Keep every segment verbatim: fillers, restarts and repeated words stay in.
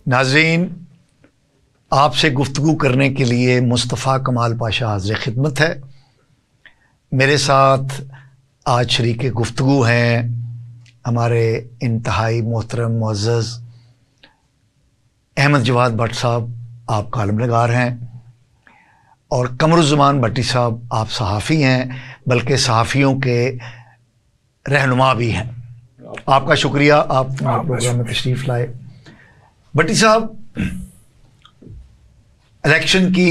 नाज़रीन, आपसे गुफ्तगू करने के लिए मुस्तफ़ा कमाल पाशा हाज़िर खिदमत है। मेरे साथ आज शरीक गुफ्तगू हैं हमारे इंतहाई मोहतरम मुअज़्ज़ज़ अहमद जवाद भट्ट साहब, आप कालम नगार हैं, और कमरुज़्ज़मान भट्टी साहब, आप सहाफ़ी हैं, बल्कि सहाफ़ियों के रहनुमा भी हैं। आपका शुक्रिया, आप प्रोग्राम में तशरीफ़ लाए। भट्टी साहब, इलेक्शन की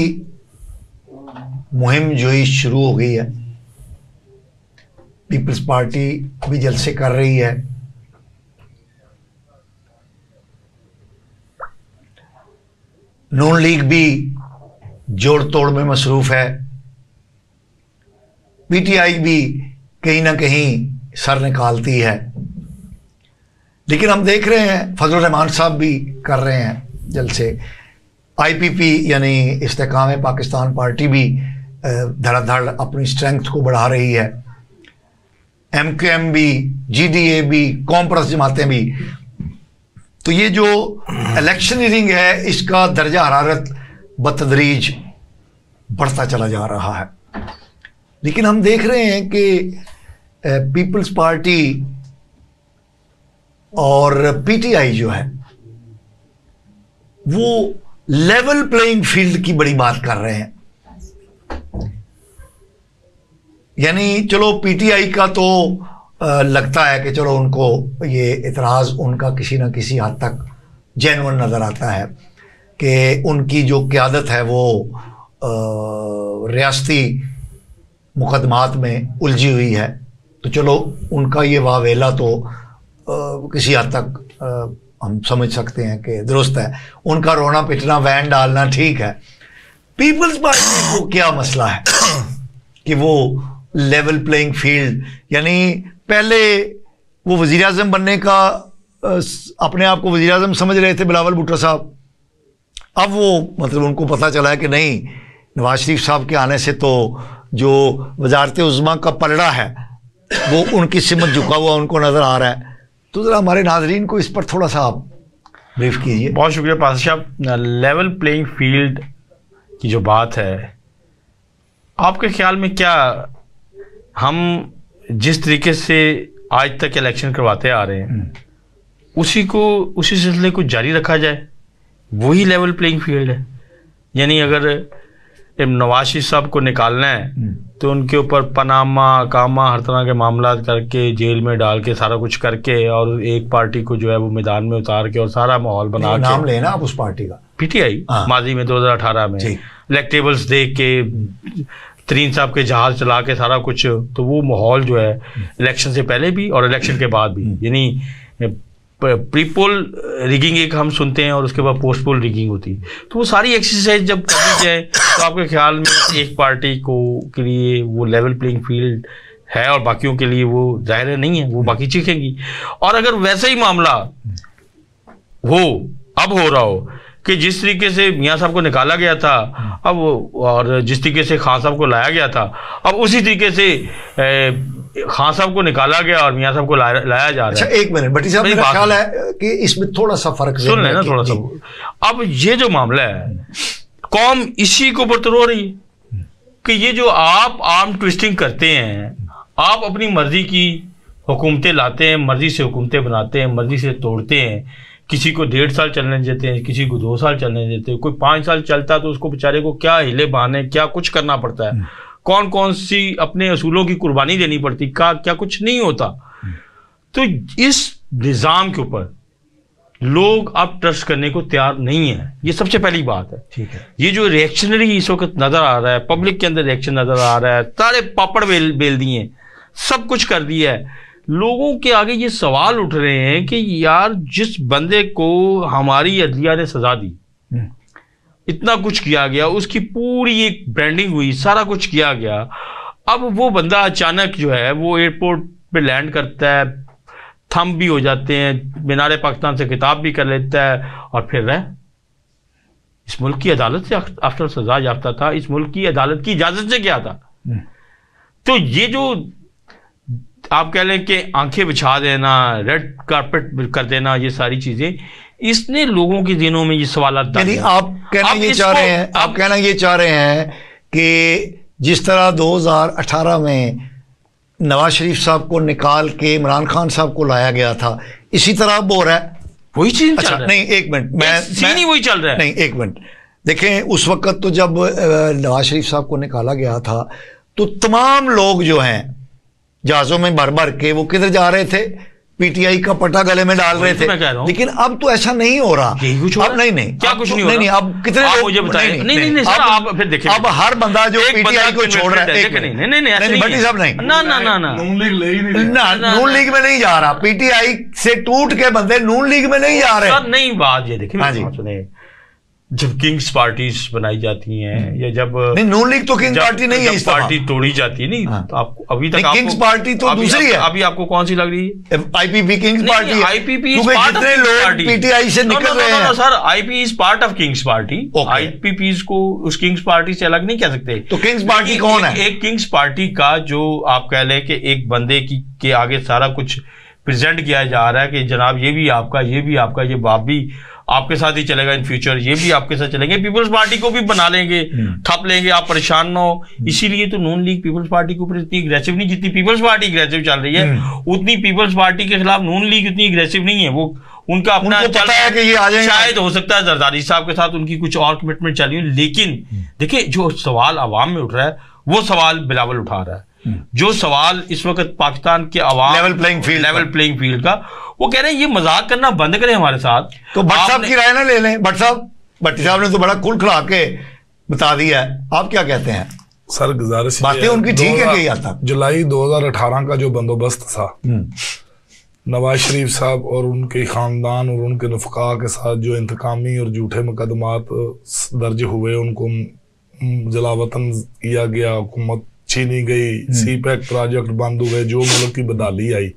मुहिम जो ही शुरू हो गई है, पीपल्स पार्टी भी जलसे कर रही है, नून लीग भी जोड़ तोड़ में मसरूफ़ है, पीटीआई भी कहीं ना कहीं सर निकालती है, लेकिन हम देख रहे हैं फजल रहमान साहब भी कर रहे हैं जलसे। आईपीपी यानी इस्तेकाम पाकिस्तान पार्टी भी धड़ाधड़ अपनी स्ट्रेंथ को बढ़ा रही है, एमक्यूएम भी, जीडीए भी, कॉमप्रस जमातें भी। तो ये जो इलेक्शनरिंग है, इसका दर्जा हरारत बतदरीज बढ़ता चला जा रहा है। लेकिन हम देख रहे हैं कि पीपल्स पार्टी और पीटीआई जो है वो लेवल प्लेइंग फील्ड की बड़ी बात कर रहे हैं। यानी चलो पीटीआई का तो आ, लगता है कि चलो उनको ये इतराज़ उनका किसी न किसी हद तक जेन्युइन नज़र आता है कि उनकी जो क़यादत है वो रियासती मुकदमात में उलझी हुई है, तो चलो उनका ये वावेला तो आ, किसी हद तक आ, हम समझ सकते हैं कि दुरुस्त है, उनका रोना पिटना वैन डालना ठीक है। पीपल्स पार्टी को क्या मसला है कि वो लेवल प्लेइंग फील्ड, यानी पहले वो वज़ीर आज़म बनने का अपने आप को वज़ीर आज़म समझ रहे थे बिलावल भुट्टो साहब, अब वो मतलब उनको पता चला है कि नहीं, नवाज शरीफ साहब के आने से तो जो वजारत उज़्मा का पलड़ा है वो उनकी सिमत झुका हुआ उनको नज़र आ रहा है। तो ज़रा हमारे नाज़रीन को इस पर थोड़ा सा आप ब्रीफ कीजिए। बहुत शुक्रिया पाशा साहब। लेवल प्लेइंग फील्ड की जो बात है, आपके ख्याल में क्या हम जिस तरीके से आज तक इलेक्शन करवाते आ रहे हैं उसी को उसी सिलसिले को जारी रखा जाए, वही लेवल प्लेइंग फील्ड है? यानी अगर नवाज शरीफ साहब को निकालना है तो उनके ऊपर पनामा कामा हर तरह के मामला करके जेल में डाल के सारा कुछ करके और एक पार्टी को जो है वो मैदान में उतार के और सारा माहौल बना के, नाम लेना आप उस पार्टी का, पीटीआई माजी में दो हज़ार अठारह में इलेक्टेबल्स देख के तरीन साहब के जहाज चला के सारा कुछ, तो वो माहौल जो है इलेक्शन से पहले भी और इलेक्शन के बाद भी, यानी प्री पोल रिगिंग एक हम सुनते हैं और उसके बाद पोस्ट पोल रिगिंग होती है, तो वो सारी एक्सरसाइज जब करनी जाए तो आपके ख्याल में एक पार्टी को के लिए वो लेवल प्लेइंग फील्ड है और बाकियों के लिए वो जाहिर नहीं है, वो बाकी चीखेंगी। और अगर वैसा ही मामला हो अब हो रहा हो कि जिस तरीके से मियाँ साहब को निकाला गया था अब, और जिस तरीके से खान साहब को लाया गया था, अब उसी तरीके से खान साहब को निकाला गया और मियाँ साहब को लाया, लाया जा रहा है। अच्छा, एक मिनट भट्टी साहब, मेरा ख्याल है कि इसमें थोड़ा सा फर्क सुन लेना थोड़ा सा। अब ये जो मामला है, कौम इसी को ऊपर रो रही है कि ये जो आप आर्म ट्विस्टिंग करते हैं, आप अपनी मर्जी की हुकूमतें लाते हैं, मर्जी से हुकूमतें बनाते हैं, मर्जी से तोड़ते हैं, किसी को डेढ़ साल चलने देते हैं, किसी को दो साल चलने देते हैं, कोई पाँच साल चलता है तो उसको बेचारे को क्या हिले बहाने क्या कुछ करना पड़ता है, कौन कौन सी अपने असूलों की कुर्बानी देनी पड़ती, क्या क्या कुछ नहीं होता। तो इस निज़ाम के ऊपर लोग अब ट्रस्ट करने को तैयार नहीं है, ये सबसे पहली बात है। ठीक है, ये जो रिएक्शनरी इस वक्त नजर आ रहा है, पब्लिक के अंदर रिएक्शन नजर आ रहा है, सारे पापड़ बेल बेल दिए, सब कुछ कर दिया है, लोगों के आगे ये सवाल उठ रहे हैं कि यार जिस बंदे को हमारी अदलिया ने सजा दी, इतना कुछ किया गया, उसकी पूरी एक ब्रांडिंग हुई, सारा कुछ किया गया, अब वो बंदा अचानक जो है वो एयरपोर्ट पे लैंड करता है, थम भी हो जाते हैं, मीनार पाकिस्तान से खिताब भी कर लेता है और फिर रह इस मुल्क की अदालत से आफ्टर सजा याफ्ता था, इस मुल्क की अदालत की इजाजत से क्या था। तो ये जो आप कह लें कि आंखें बिछा देना, रेड कारपेट कर देना, ये सारी चीजें इसने लोगों के दिनों में ये सवाल आप कहना ये चाह रहे हैं आप कहना ये चाह रहे हैं कि जिस तरह दो हज़ार अठारह में नवाज शरीफ साहब को निकाल के इमरान खान साहब को लाया गया था, इसी तरह अब हो रहा है वही चीज। अच्छा नहीं, एक मिनट, मैं सीन ही वही चल रहा है। नहीं, एक मिनट देखें, उस वक्त तो जब नवाज शरीफ साहब को निकाला गया था तो तमाम लोग जो हैं जहाज़ों में भर भर के वो किधर जा रहे थे, पीटीआई का पटा गले में डाल रहे थे। लेकिन अब तो ऐसा नहीं हो रहा। अब नहीं नहीं क्या कुछ नहीं हो रहा? नहीं, अब कितने लोग मुझे बताएं। नहीं नहीं सर, आप फिर देखिए, अब हर बंदा जो पीटीआई को छोड़ रहा है, नहीं नहीं नहीं भट्टी साहब नहीं, ना ना ना ना नून लीग ले ही नहीं, ना नून लीग में नहीं जा रहा, पीटीआई से टूट के बंदे नून लीग में नहीं जा रहे। नहीं, बात ये देखिए, सुने, जब किंग्स पार्टीज बनाई जाती हैं या जब नहीं, नून लीग तो किंग्स पार्टी नहीं है, इस पार्टी तोड़ी जाती है। नहीं हाँ। तो आपको अभी तक किंग्स पार्टी तो दूसरी है। अभी आपको कौन सी लग रही है? आईपीपी किंग्स पार्टी है। आईपीपी जितने लोग पीटीआई से निकल रहे हैं sir, IP is part of kings party. IPP को उस किंग्स पार्टी से अलग नहीं कह सकते। तो किंग्स पार्टी कौन है? एक किंग्स पार्टी का जो आप कह लें कि एक बंदे की के आगे सारा कुछ प्रेजेंट किया जा रहा है कि जनाब ये भी आपका, ये भी आपका, ये बाप भी आपके साथ ही चलेगा इन फ्यूचर, ये भी आपके साथ चलेंगे, पीपल्स पार्टी को भी बना लेंगे, ठप लेंगे, आप परेशान ना हो। इसीलिए तो नून लीग पीपल्स पार्टी के ऊपर इतनी अग्रेसिव नहीं, जितनी पीपल्स पार्टी अग्रेसिव चल रही है उतनी पीपल्स पार्टी के खिलाफ नून लीग इतनी अग्रेसिव नहीं है। वो उनका अपना चल है कि ये आ जाएंगे। शायद हो सकता है जरदारी साहब के साथ उनकी कुछ और कमिटमेंट चल रही है, लेकिन देखिए जो सवाल अवाम में उठ रहा है वो सवाल बिलावल उठा रहा है। जो सवाल इस वक्त पाकिस्तान के अवाम level playing field level playing field का, वो कह रहे हैं ये मजाक करना बंद करें हमारे साथ। तो भट्ट साहब की राय ना ले लें। भट्ट साहब भट्टी साहब ने तो बड़ा कुल खिला के बता दिया है, आप क्या कहते हैं? सर गुजारिश बातें उनकी ठीक है कि तक जुलाई दो हज़ार अठारह का जो बंदोबस्त था, नवाज शरीफ साहब और उनके खानदान और उनके नुफका के साथ जो इंतकामी और झूठे मुकदमात दर्ज हुए, उनको जलावतन किया गया, हुकूमत छीनी गई, सी पैक प्रोजेक्ट बंद हुए, जो मुल्क की बदहाली आई,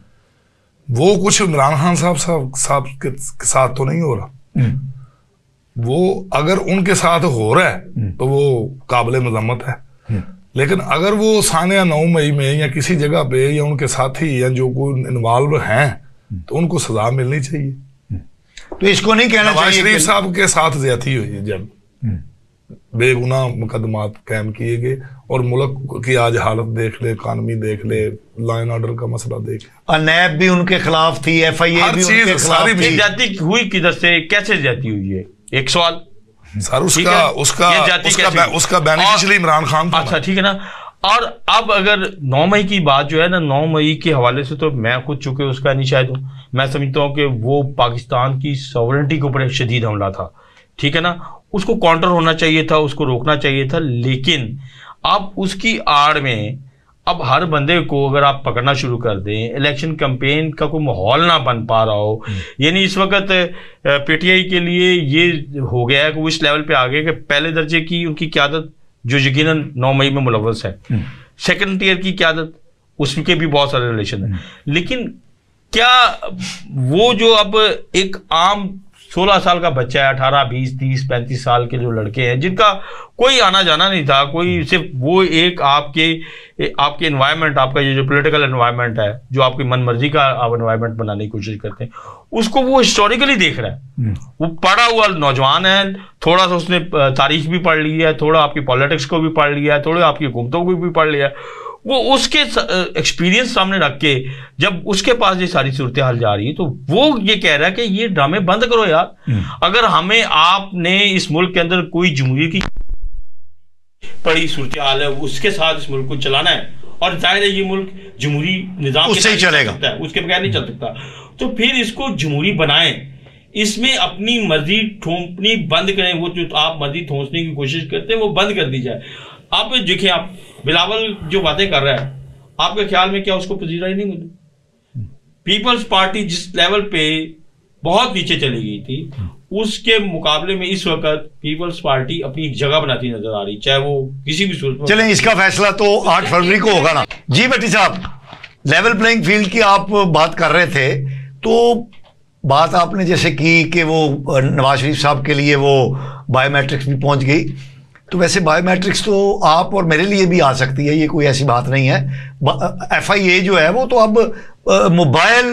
वो कुछ इमरान खान साहब साहब साहब के साथ तो नहीं हो रहा। वो अगर उनके साथ हो रहा है तो वो काबिल मजम्मत है, लेकिन अगर वो सानिया नौ मई में या किसी जगह पे या उनके साथी या जो कोई इन्वॉल्व हैं तो उनको सजा मिलनी चाहिए। तो इसको नहीं कहना चाहिए नवाज शरीफ साहब के साथ ज्यादती हुई है जब बेगुनाह मुकदमात कायम किए गए, और मुल्क की आज हालत देख ले, इकानमी देख ले, लॉ एंड ऑर्डर का मसला देख ले, नैब भी उनके खिलाफ थी, एफ आई ए भी उनके खिलाफ थी। ज्यादती हुई किधर से, कैसे ज्यादती हुई है? एक सवाल सर, उसका उसका उसका उसका बेनिफिशियरी इमरान खान था। अच्छा ठीक है ना। और अब अगर नौ मई की बात जो है ना, नौ मई के हवाले से तो मैं खुद चुके उसका नहीं शायद हूँ, मैं समझता हूँ कि वो पाकिस्तान की सॉवरेनिटी के ऊपर एक शदीद हमला था, ठीक है ना। उसको काउंटर होना चाहिए था, उसको रोकना चाहिए था, लेकिन अब उसकी आड़ में अब हर बंदे को अगर आप पकड़ना शुरू कर दें, इलेक्शन कैंपेन का कोई माहौल ना बन पा रहा हो, यानी इस वक्त पीटीआई के लिए ये हो गया है कि वो इस लेवल पे आ गए कि पहले दर्जे की उनकी क़यादत जो यकीनन नौ मई में मुलव्वस है, सेकंड टियर की क़यादत उसके भी बहुत सारे रिलेशन है, लेकिन क्या वो जो अब एक आम सोलह साल का बच्चा है, अठारह बीस तीस पैंतीस साल के जो लड़के हैं जिनका कोई आना जाना नहीं था, कोई सिर्फ वो एक आपके आपके एनवायरनमेंट, आपका ये जो पॉलिटिकल एनवायरनमेंट है, जो आपकी मनमर्जी का आप एनवायरनमेंट बनाने की कोशिश करते हैं, उसको वो हिस्टोरिकली देख रहा है। वो पढ़ा हुआ नौजवान है, थोड़ा सा उसने तारीख भी पढ़ ली है, थोड़ा आपकी पॉलिटिक्स को भी पढ़ लिया है, थोड़ा आपकी हुकूमतों को भी पढ़ लिया है। वो उसके एक्सपीरियंस सामने रख के जब उसके पास ये सारी सूरत हाल जा रही है तो वो ये कह रहा है कि ये ड्रामे बंद करो यार। अगर हमें आपने इस मुल्क के अंदर कोई जमहूरियत की पड़ी सूरत हाल है, उसके साथ इस मुल्क को चलाना है, और जाहिर है ये मुल्क जमहूरी निजाम उससे ही चलेगा, उसके बगैर नहीं चल सकता, तो फिर इसको जमहूरी बनाएं, इसमें अपनी मर्जी ठोंपनी बंद करें। वो जो आप मर्जी ठोंसने की कोशिश करते हैं वो बंद कर दी जाए। आप देखिए, आप बिलावल जो बातें कर रहा है, आपके ख्याल में क्या उसको पजीराई नहीं मिली? पीपल्स पार्टी जिस लेवल पे बहुत नीचे चली गई थी, उसके मुकाबले में इस वक्त पीपल्स पार्टी अपनी एक जगह बनाती नजर आ रही, चाहे वो किसी भी सूरत में। चलें, इसका फैसला तो आठ फरवरी को होगा ना। जी भट्टी साहब, लेवल प्लेइंग फील्ड की आप बात कर रहे थे, तो बात आपने जैसे की कि वो नवाज शरीफ साहब के लिए वो बायोमेट्रिक्स भी पहुंच गई, तो वैसे बायोमेट्रिक्स तो आप और मेरे लिए भी आ सकती है, ये कोई ऐसी बात नहीं है। एफ आई ए जो है वो तो अब मोबाइल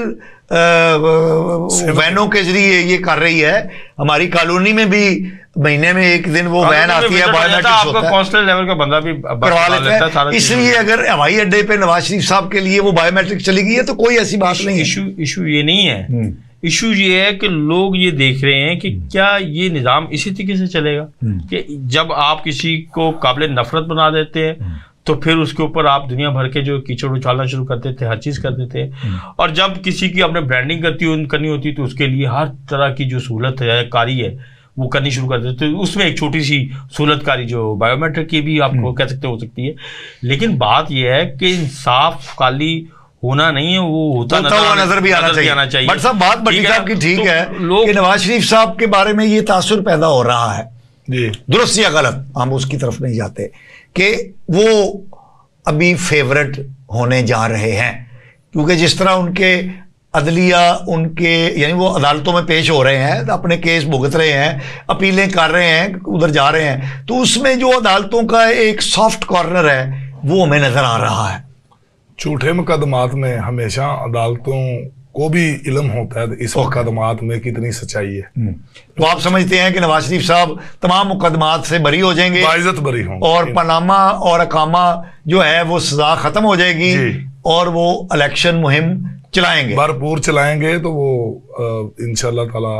वैनों के जरिए ये कर रही है। हमारी कॉलोनी में भी महीने में एक दिन वो वैन आती है, बायोमेट्रिक्स होता है, काउंसिलर लेवल का बंदा भी करवा लेता है। इसलिए अगर हवाई अड्डे पे नवाज शरीफ साहब के लिए वो बायोमेट्रिक चली गई है तो कोई ऐसी बात नहीं है। इशू इशू ये नहीं है, इशू ये है कि लोग ये देख रहे हैं कि क्या ये निज़ाम इसी तरीके से चलेगा कि जब आप किसी को काबिल नफरत बना देते हैं तो फिर उसके ऊपर आप दुनिया भर के जो कीचड़ उछालना शुरू कर देते, हर चीज़ कर देते हैं। और जब किसी की अपने ब्रांडिंग करती करनी होती तो उसके लिए हर तरह की जो सहूलत है कारी है वो करनी शुरू कर देते। तो उसमें एक छोटी सी सहूलतकारी जो बायोमेट्रिक की भी आपको कह सकते हो सकती है। लेकिन बात यह है कि इंसाफ खाली होना नहीं है, वो होता होता हुआ नजर भी आना चाहिए, आना चाहिए। बट साहब बात भट्टी साहब की ठीक है कि नवाज शरीफ साहब के बारे में ये तासुर पैदा हो रहा है जी, दुरुस्त या गलत, हम उसकी तरफ नहीं जाते, कि वो अभी फेवरेट होने जा रहे हैं। क्योंकि जिस तरह उनके अदलिया उनके यानी वो अदालतों में पेश हो रहे हैं, अपने केस भुगत रहे हैं, अपीलें कर रहे हैं, उधर जा रहे हैं, तो उसमें जो अदालतों का एक सॉफ्ट कॉर्नर है वो हमें नजर आ रहा है। झूठे मुकदमात में हमेशा अदालतों को भी इल्म होता है इस मुकदमात में कितनी सच्चाई है। तो आप समझते हैं कि नवाज शरीफ साहब तमाम मुकदमात से बरी हो जाएंगे, बाइज्जत बरी होंगे, और पनामा और अकामा जो है वो सजा खत्म हो जाएगी और वो इलेक्शन मुहिम चलाएंगे, भरपूर चलाएंगे। तो वो इंशाल्लाह ताला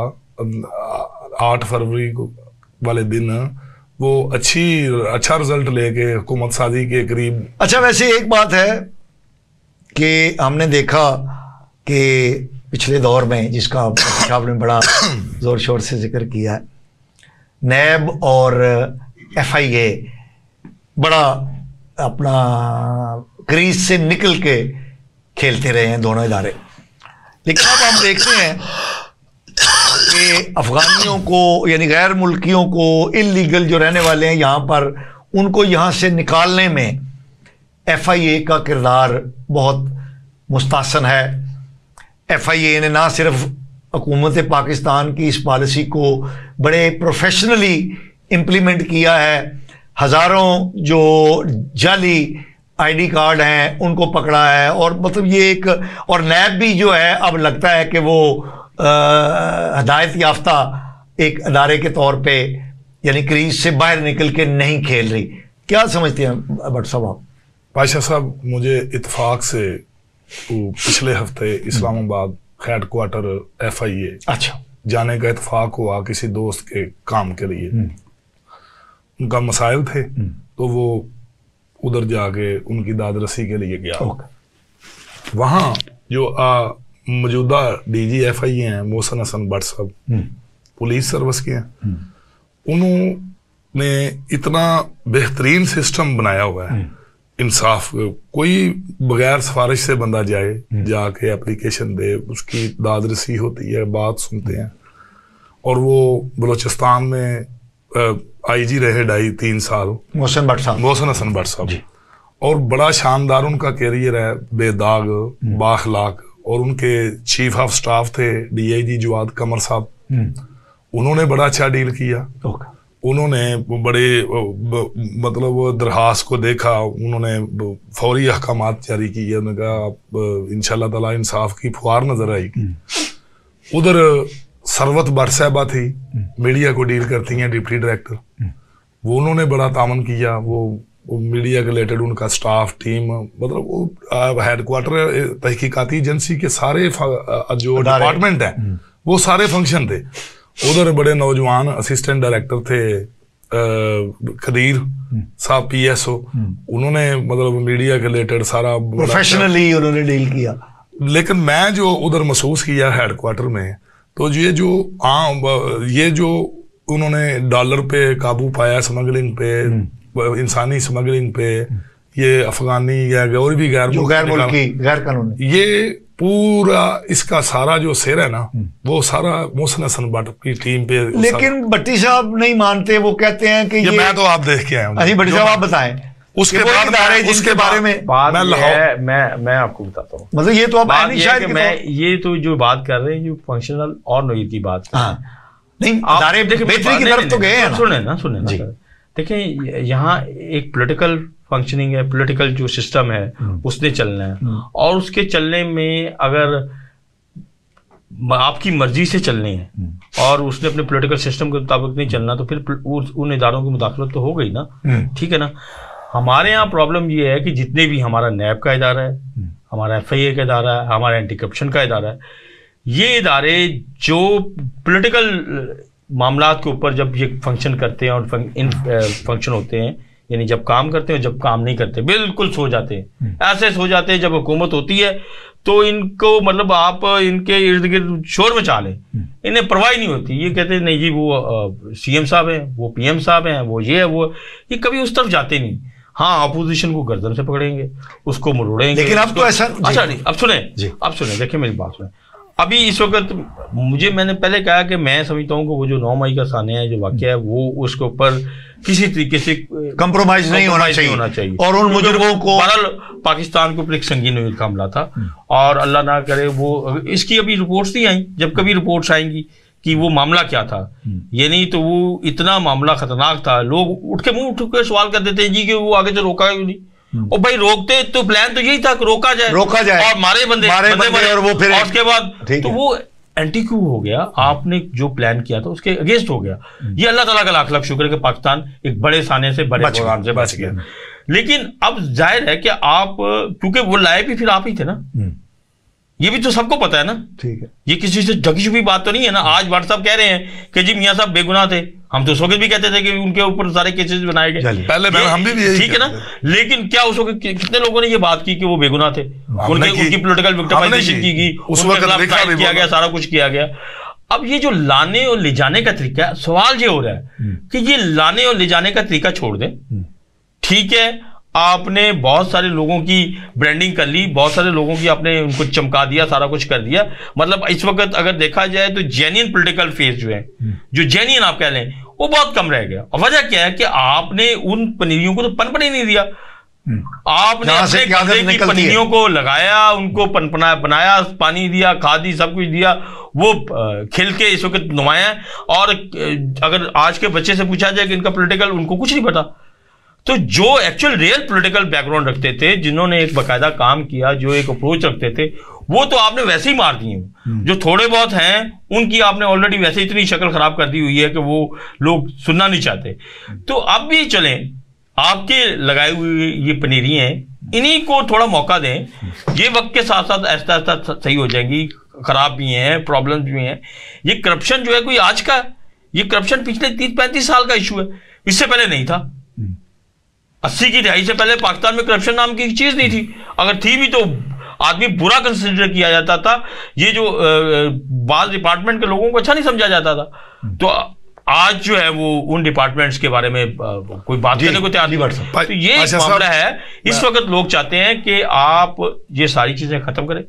आठ फरवरी को वाले दिन वो अच्छी अच्छा रिजल्ट लेके हुकूमत साजी के करीब। अच्छा, वैसे एक बात है कि हमने देखा कि पिछले दौर में, जिसका आपने बड़ा जोर शोर से जिक्र किया है, नैब और एफ आई ए बड़ा अपना क्रीज से निकल के खेलते रहे हैं दोनों इदारे। लेकिन अब हम देखते हैं कि अफगानियों को यानी गैर मुल्कियों को, इलीगल जो रहने वाले हैं यहाँ पर, उनको यहाँ से निकालने में एफ आई ए का किरदार बहुत मुस्तासन है। एफ आई ए ने ना सिर्फ हुकूमत पाकिस्तान की इस पॉलिसी को बड़े प्रोफेशनली इम्प्लीमेंट किया है, हज़ारों जो जाली आईडी कार्ड हैं उनको पकड़ा है, और मतलब ये एक, और नैब भी जो है अब लगता है कि वो हदायत याफ्ता एक अदारे के तौर पे यानी क्रीज से बाहर निकल के नहीं खेल रही। क्या समझते हैं भट्ट साहब आप? पाशा साहब, मुझे इत्तेफाक से पिछले हफ्ते Islamabad head quarter F I A अच्छा जाने का इत्तेफाक हुआ किसी दोस्त के काम के लिए। उनका मसाइल थे तो वो उधर जाके उनकी दादरसी के लिए गया। वहाँ जो मौजूदा डी जी एफ आई ए हैं मोहसिन हसन भट्ट साहब, पुलिस सर्विस के हैं, उन्होंने इतना बेहतरीन सिस्टम बनाया हुआ है इंसाफ। कोई बगैर सिफारिश से बंदा जाए, जाके एप्लीकेशन दे, उसकी दादरसी होती है, बात सुनते हैं। और वो बलूचिस्तान में आई जी रहे ढाई तीन साल, मोहसिन भट्ट साहब, मोहसिन हसन भट्ट साहब, और बड़ा शानदार उनका कैरियर है, बेदाग, बाखलाक। और उनके चीफ ऑफ स्टाफ थे D I G Jawad Qamar साहब, उन्होंने बड़ा अच्छा डील किया। उन्होंने बड़े मतलब दरखास्त को देखा, उन्होंने फौरी अहकामात जारी किए। उन्होंने कहा आप इंशाल्लाह ताला इंसाफ की फुहार नजर आएगी। उधर सरवत भट्ट साहबा थी, मीडिया को डील करती हैं, डिप्टी डायरेक्टर, वो उन्होंने बड़ा तामन किया। वो, वो मीडिया के रिलेटेड उनका स्टाफ टीम, मतलब वो हेड क्वार्टर तहकीकाती एजेंसी के सारे जो डिपार्टमेंट हैं वो सारे फंक्शन थे। उधर बड़े नौजवान असिस्टेंट डायरेक्टर थे खदीर साहब पी एस ओ, उन्होंने मतलब मीडिया के रिलेटेड सारा प्रोफेशनली उन्होंने डील किया। लेकिन मैं जो उधर महसूस किया हेड क्वार्टर में, तो ये जो आ, ये जो उन्होंने डॉलर पे काबू पाया, स्मगलिंग पे, इंसानी स्मगलिंग पे, ये अफगानी या और भी गैर गैर मुल्की गैर कानूनी, ये पूरा इसका सारा जो शेर है ना वो सारा मोहसिन हसन भट्ट की टीम पे। लेकिन भट्टी साहब नहीं मानते, वो कहते हैं कि ये, ये मैं तो आप देख के आया हूँ। अजी भट्टी साहब आप बताएं उसके बाद में, उसके बारे में मैं मैं मैं मैं आपको बताता हूँ। मतलब ये तो आप शायद मैं ये तो जो बात कर रहे हैं जो फंक्शनल और नोई की बात कर रहे हैं, नहीं बेहतरी की तरफ तो गए हैं। सुने ना सुने ना, देखें, यहाँ एक पॉलिटिकल फंक्शनिंग है, पॉलिटिकल जो सिस्टम है उसने चलना है, और उसके चलने में अगर आपकी मर्जी से चलनी है और उसने अपने पॉलिटिकल सिस्टम के मुताबिक नहीं चलना, तो फिर उन इदारों की मुदाखलत तो हो गई ना, ठीक है ना। हमारे यहाँ प्रॉब्लम ये है कि जितने भी हमारा नैब का इदारा है, हमारा एफ आई ए का इदारा है, हमारा एंटी करप्शन का इदारा है, ये इदारे जो पॉलिटिकल मामलात के ऊपर जब ये फंक्शन करते हैं और फंक, इन फंक्शन होते हैं, यानी जब काम करते हैं, जब काम नहीं करते, बिल्कुल सो जाते हैं, ऐसे सो जाते हैं। जब हुकूमत होती है तो इनको मतलब आप इनके इर्द गिर्द शोर मचा लें, इन्हें परवाह नहीं होती। ये कहते हैं नहीं जी वो सीएम साहब हैं, वो पीएम साहब हैं, वो ये है वो, ये कभी उस तरफ जाते नहीं। हाँ, अपोजिशन को गर्दन से पकड़ेंगे, उसको मरोड़ेंगे, लेकिन अब तो ऐसा। अच्छा नहीं, अब सुने अब सुने देखिए मेरी बात सुने। अभी इस वक्त मुझे, मैंने पहले कहा कि मैं समझता हूँ कि वो जो नौ मई का सानिया है, जो वाकया है, वो उसके ऊपर किसी तरीके से कंप्रोमाइज नहीं होना चाहिए होना चाहिए और उन मुजरिमों को, बहरहाल पाकिस्तान के ऊपर एक संगीन का हमला था, और अल्लाह ना करे वो, इसकी अभी रिपोर्ट्स नहीं आई। जब कभी रिपोर्ट्स आएंगी कि वो मामला क्या था, ये नहीं तो वो इतना मामला खतरनाक था, लोग उठ के मुंह उठ के सवाल कर देते हैं जी कि वो आगे से रोका क्यों नहीं। और भाई रोकते तो प्लान तो यही था कि रोका जाए रोका जाए और मारे बंदे मारे बंदे, बंदे और वो फिर और उसके बाद तो वो एंटी क्यू हो गया। आपने जो प्लान किया था उसके अगेंस्ट हो गया। ये अल्लाह ताला का लाख लाख शुक्र है कि पाकिस्तान एक बड़े साने से, बड़े प्रोग्राम से बच गया। लेकिन अब जाहिर है कि आप, क्योंकि वो लाए भी फिर आप ही थे ना, ये भी तो सबको पता है ना, ठीक है, ये किसी से ढकी छुपी बात तो नहीं है ना। आज भट्ट साहब कह रहे हैं कि जी मियां साहब बेगुनाह थे, हम तो उस वक्त भी कहते थे कि उनके ऊपर सारे केसेस बनाए गए, पहले हम भी यही, ठीक है ना। लेकिन क्या उस वक्त कितने लोगों ने ये बात की कि वो बेगुनाह थे, उनके उनकी पॉलिटिकल विक्टिमाइजेशन की गई, उस वक्त किया गया, सारा कुछ किया गया। अब ये जो लाने और ले जाने का तरीका, सवाल ये हो रहा है कि ये लाने और ले जाने का तरीका छोड़ दें। ठीक है, आपने बहुत सारे लोगों की ब्रांडिंग कर ली, बहुत सारे लोगों की आपने उनको चमका दिया, सारा कुछ कर दिया। मतलब इस वक्त अगर देखा जाए तो जेन्युइन पॉलिटिकल फेस जो है, जो जेन्युइन आप कह लें, वो बहुत कम रह गया। और वजह क्या है कि आपने उन पनीरियों को तो पनपन ही नहीं दिया। आपने अपने की पनीरियों को लगाया, उनको पनपना बनाया, पानी दिया, खाद दी, सब कुछ दिया, वो खिल के इस वक्त नुमाया। और अगर आज के बच्चे से पूछा जाए कि इनका पॉलिटिकल, उनको कुछ नहीं पता। तो जो एक्चुअल रियल पॉलिटिकल बैकग्राउंड रखते थे, जिन्होंने एक बाकायदा काम किया, जो एक अप्रोच रखते थे, वो तो आपने वैसे ही मार दिए। जो थोड़े बहुत हैं उनकी आपने ऑलरेडी वैसे इतनी शक्ल खराब कर दी हुई है कि वो लोग सुनना नहीं चाहते। तो अब भी चलें, आपके लगाए हुए ये पनीरी हैं, इन्हीं को थोड़ा मौका दें, ये वक्त के साथ साथ ऐसा ऐसा सही हो जाएंगी। खराब भी हैं, प्रॉब्लम्स भी हैं। ये करप्शन जो है कोई आज का, ये करप्शन पिछले तीस पैंतीस साल का इशू है, इससे पहले नहीं था। अस्सी की दहाई से पहले पाकिस्तान में करप्शन नाम की चीज नहीं थी, अगर थी भी तो आदमी बुरा कंसिडर किया जाता था। ये जो बाज डिपार्टमेंट के लोगों को अच्छा नहीं समझा जाता था। तो आज जो है वो उन डिपार्टमेंट्स के बारे में आ, कोई बात करने को तैयार नहीं बढ़ सकता। तो ये एक मामला है। इस वक्त लोग चाहते हैं कि आप ये सारी चीजें खत्म करें,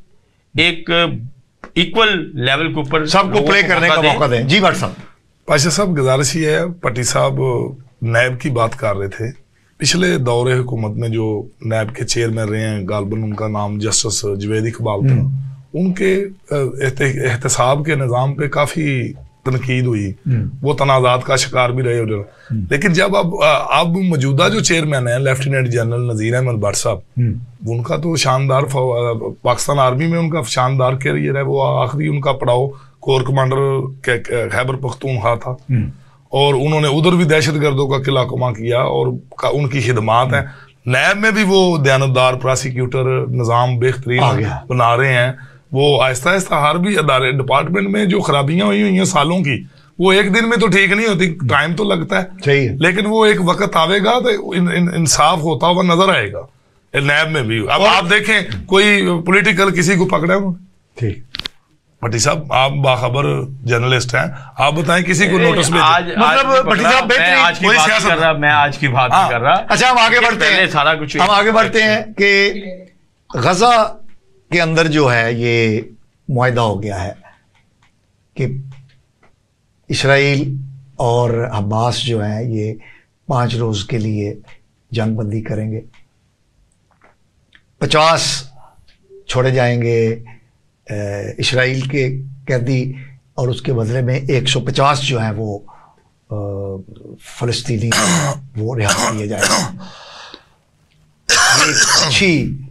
एक इक्वल लेवल के ऊपर सबको प्ले करने का मौका दें। जी भट्ट साहब। पाशा साहब, गुजारिश ये है, पट्टी साहब नैब की बात कर रहे थे। पिछले दौरे हुकूमत में जो नैब के चेयरमैन रहे हैं, गालबन उनका नाम जस्टिस जुवैद इकबाल था, उनके एहतसाब के निज़ाम पे काफ़ी तनकीद हुई, वो तनाज़ात का शिकार भी रहे उधर। लेकिन जब अब अब मौजूदा जो चेयरमैन है लेफ्टिनेंट जनरल नज़ीर अहमद भट्ट साहब, उनका तो शानदार पाकिस्तान आर्मी में उनका शानदार कैरियर है। वो आखिरी उनका पड़ाव कोर कमांडर खैबर पख्तूनख्वा था, और उन्होंने उधर भी दहशत गर्दों का किला कुमा किया, और का, उनकी खिदमात है। नैब में भी वो दयानतदार प्रोसिक्यूटर निज़ाम बेहतरीन बना रहे हैं। वो आहिस्ता आहिस्ता हर भी अदारे डिपार्टमेंट में जो खराबियां हुई हुई हैं सालों की, वो एक दिन में तो ठीक नहीं होती, टाइम तो लगता है, लेकिन वो एक वक्त आवेगा तो इन, इन, इंसाफ होता हुआ नजर आएगा नैब में भी। अब आप देखें कोई पॉलिटिकल किसी को पकड़ा उन्होंने, ठीक। भट्टी साहब, आप बाखबर जर्नलिस्ट हैं, आप बताएं किसी को नोटिस में आज, मतलब भट्टी साहब मैं आज की बात कर रहा मैं आज की बात नहीं कर रहा। अच्छा, हम आगे बढ़ते हैं, सारा कुछ हम आगे बढ़ते हैं कि गजा के अंदर जो है ये मुआहदा हो गया है कि इसराइल और हमास जो है ये पाँच रोज़ के लिए जंग बंदी करेंगे, पचास छोड़े जाएंगे इसराइल के कैदी, और उसके बदले में एक सौ पचास जो है वो फ़लस्तीनी वो रिहा किया जाएगा। ये एक अच्छी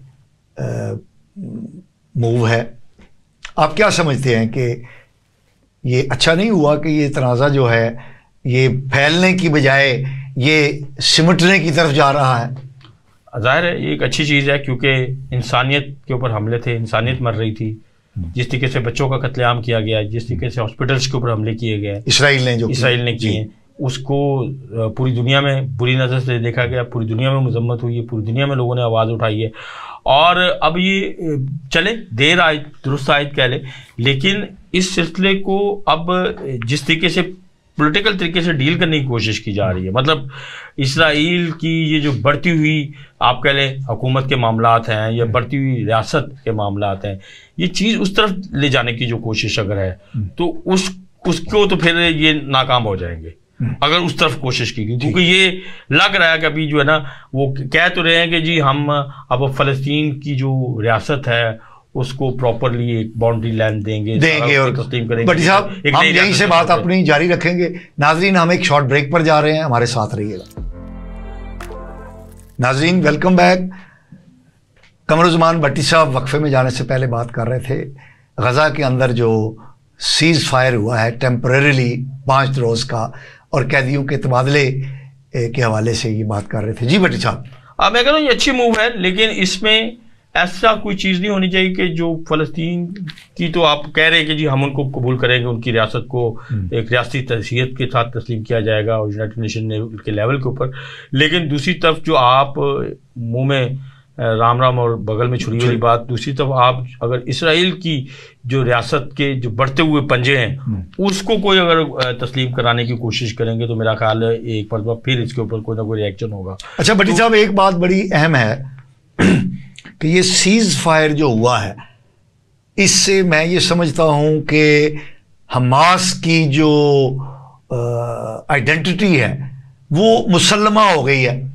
मूव है। आप क्या समझते हैं कि ये अच्छा नहीं हुआ कि ये तनाज़ा जो है ये फैलने की बजाय ये सिमटने की तरफ जा रहा है? ज़ाहिर है ये एक अच्छी चीज़ है, क्योंकि इंसानियत के ऊपर हमले थे, इंसानियत मर रही थी। जिस तरीके से बच्चों का कत्लेआम किया गया, जिस तरीके से हॉस्पिटल्स के ऊपर हमले किए गए इसराइल ने जो इसराइल ने किए, उसको पूरी दुनिया में बुरी नज़र से देखा गया, पूरी दुनिया में मजम्मत हुई है, पूरी दुनिया में लोगों ने आवाज़ उठाई है। और अब ये चले देर आयत दुरुस्त आयत कह ले, लेकिन इस सिलसिले को अब जिस तरीके से पॉलिटिकल तरीके से डील करने की कोशिश की जा रही है, मतलब इसराइल की ये जो बढ़ती हुई आप कह लें हुकूमत के मामलात हैं या बढ़ती हुई रियासत के मामलात हैं, ये चीज़ उस तरफ ले जाने की जो कोशिश अगर है तो उस उसको तो फिर ये नाकाम हो जाएंगे अगर उस तरफ कोशिश की गई, क्योंकि ये लग रहा है कि अभी जो है ना वो कह तो रहे हैं कि जी हम अब फ़लस्तीन की जो रियासत है उसको प्रॉपरली एक बाउंड्री लाइन देंगे देंगे और तस्लीम करेंगे। बट साहब हम यहीं से बात अपनी जारी रखेंगे। नाजरीन हम एक शॉर्ट ब्रेक पर जा रहे हैं, हमारे साथ रहिएगा। नाजरीन वेलकम बैक। कमरुज़्ज़मान भट्टी साहब वक्फे में जाने से पहले बात कर रहे थे गज़ा के अंदर जो सीज़ फायर हुआ है टेम्परेरीली पाँच रोज़ का, और कैदियों के तबादले के हवाले से ये बात कर रहे थे। जी भट्टी साहब। अब मैं कह रहा हूँ ये अच्छी मूव है, लेकिन इसमें ऐसा कोई चीज़ नहीं होनी चाहिए कि जो फ़लस्तीन की तो आप कह रहे हैं कि जी हम उनको कबूल करेंगे, उनकी रियासत को एक रियासती तहसीत के साथ तस्लीम किया जाएगा और यूनाइटेड नेशन के लेवल के ऊपर, लेकिन दूसरी तरफ जो आप मुंह में राम राम और बगल में छुरी वाली बात, दूसरी तरफ आप अगर इसराइल की जो रियासत के जो बढ़ते हुए पंजे हैं उसको कोई अगर तस्लीम कराने की कोशिश करेंगे तो मेरा ख्याल है एक मरतबा फिर इसके ऊपर कोई ना कोई रिएक्शन होगा। अच्छा भट्टी तो, साहब एक बात बड़ी अहम है कि ये सीज फायर जो हुआ है इससे मैं ये समझता हूँ कि हमास की जो आइडेंटिटी है वो मुसल्लमा हो गई है।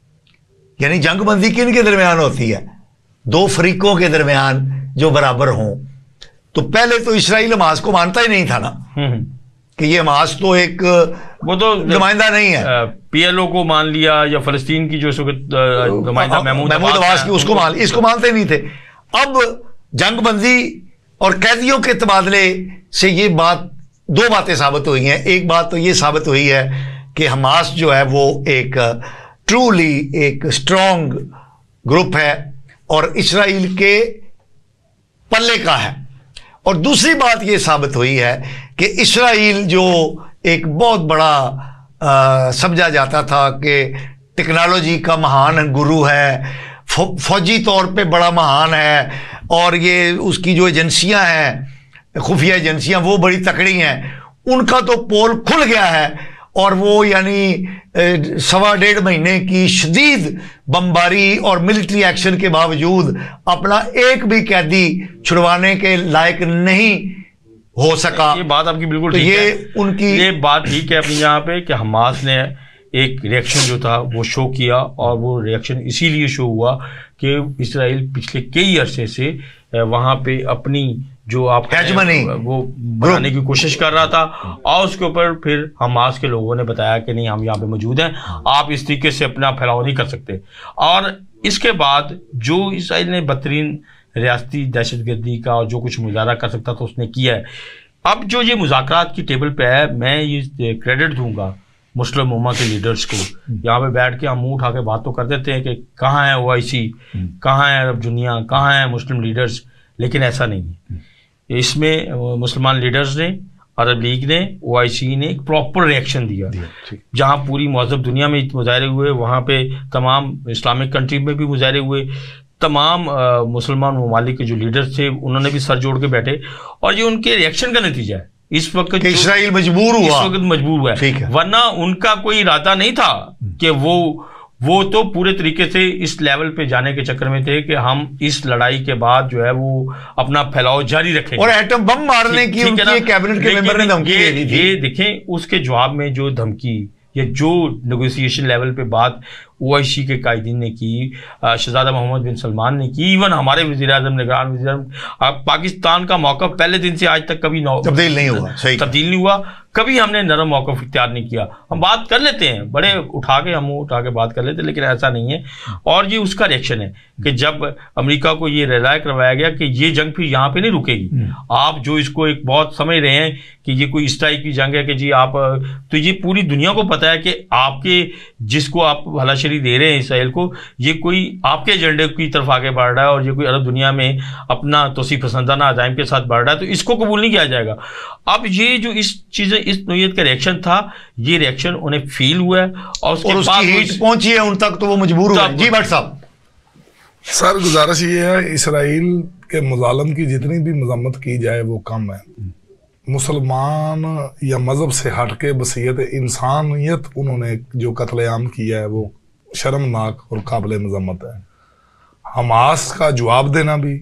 यानी जंगबंदी किन के दरमियान होती है? दो फरीकों के दरमियान जो बराबर हों। तो पहले तो इसराइल हमास को मानता ही नहीं था ना कि ये हमास तो एक वो तो नुमाइंदा नहीं है, पीएलओ को मान लिया या फलस्तीन की जो नुमाइंदा महमूद अब्बास की उसको मान इसको मानते नहीं थे। अब जंगबंदी और कैदियों के तबादले से ये बात दो बातें साबित हुई हैं। एक बात तो ये साबित हुई है कि हमास जो है वो एक ट्रूली एक स्ट्रॉन्ग ग्रुप है और इसराइल के पल्ले का है, और दूसरी बात ये साबित हुई है कि इसराइल जो एक बहुत बड़ा आ, समझा जाता था कि टेक्नोलॉजी का महान गुरु है, फौजी तौर पे बड़ा महान है, और ये उसकी जो एजेंसियां हैं खुफिया एजेंसियां वो बड़ी तकड़ी हैं, उनका तो पोल खुल गया है और वो यानी सवा डेढ़ महीने की शदीद बमबारी और मिलिट्री एक्शन के बावजूद अपना एक भी कैदी छुड़वाने के लायक नहीं हो सका। ये बात आपकी बिल्कुल तो ठीक ये है। उनकी ये बात ठीक है अपनी यहाँ पे कि हमास ने एक रिएक्शन जो था वो शो किया, और वो रिएक्शन इसीलिए शो हुआ कि इसराइल पिछले कई अरसे से वहाँ पे अपनी जो आप वो बनाने की कोशिश कर रहा था, और उसके ऊपर फिर हमास के लोगों ने बताया कि नहीं हम यहाँ पे मौजूद हैं, आप इस तरीके से अपना फैलाव नहीं कर सकते। और इसके बाद जो इसराइल ने बदतरीन रियासती दहशतगर्दी का और जो कुछ मुजाहरा कर सकता था उसने किया है। अब जो ये मुज़ाकरात की टेबल पे है, मैं ये क्रेडिट दूंगा मुस्लिम उम्मा के लीडर्स को। यहाँ पे बैठ के हम मुंह उठा के बात तो कर देते हैं कि कहाँ है ओ आई सी, कहाँ है अरब दुनिया, कहाँ है मुस्लिम लीडर्स, लेकिन ऐसा नहीं है। इसमें मुसलमान लीडर्स ने, अरब लीग ने, ओ आई सी ने एक प्रॉपर रिएक्शन दिया, दिया जहाँ पूरी मौजूद दुनिया में मुजाहरे हुए, वहाँ पे तमाम इस्लामिक कंट्री में भी मुजाहरे हुए, तमाम मुसलमान ममालिक के जो लीडर्स थे उन्होंने भी सर जोड़ के बैठे, और ये उनके रिएक्शन का नतीजा है इस वक्त इसराइल मजबूर हुआ, इस वक्त मजबूर हुआ है, वरना उनका कोई इरादा नहीं था कि वो वो तो पूरे तरीके से इस लेवल पे जाने के चक्कर में थे कि हम इस लड़ाई के बाद जो है वो अपना फैलाव जारी रखेंगे और एटम बम मारने की उनकी कैबिनेट के मेंबर ने धमकी दे दी थी। ये देखें उसके जवाब में जो धमकी या जो नेगोशिएशन लेवल पे बात ओआईसी के कायदीन ने की, शहजादा मोहम्मद बिन सलमान ने की, इवन हमारे वज़ीर आज़म निगरान वज़ीर आज़म। पाकिस्तान का मौक़िफ़ पहले दिन से आज तक कभी तब्दील नहीं हुआ, सही तब्दील नहीं हुआ, कभी हमने नरम मौक़िफ़ इख्तियार नहीं किया। हम बात कर लेते हैं, बड़े उठा के हम उठा के बात कर लेते हैं, लेकिन ऐसा नहीं है। और ये उसका रिएक्शन है कि जब अमेरिका को ये रियलाइज करवाया गया कि ये जंग फिर यहाँ पे नहीं रुकेगी, आप जो इसको एक बहुत समझ रहे हैं कि ये कोई इस टाइप की जंग है कि जी आप, तो ये पूरी दुनिया को पता है कि आपके जिसको आप हलाशरी दे रहे हैं इसराइल को, ये कोई आपके एजेंडे की तरफ आगे बढ़ रहा है और ये कोई अरब दुनिया में अपना तोसी पसंदाना अजाइम के साथ बढ़ रहा है, तो इसको कबूल नहीं किया जाएगा। अब ये जो इस चीज़ें इस नोयत का रिएक्शन था, ये रिएक्शन उन्हें फील हुआ है और उसके और उसकी हीट पहुंची है उन तक, तो वो मजबूर हुए। जी भट्ट साहब। सर गुजारिश ये है, इसराइल के मुजालम की जितनी भी मजम्मत की जाए वो कम है। मुसलमान या मजहब से हट के बसीयत इंसानियत उन्होंने जो कत्लेआम किया है वो शर्मनाक और काबिल मजम्मत है। हमास का जवाब देना भी